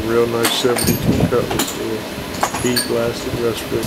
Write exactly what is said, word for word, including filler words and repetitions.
real nice seventy-two Cutlass there. Heat blasted rust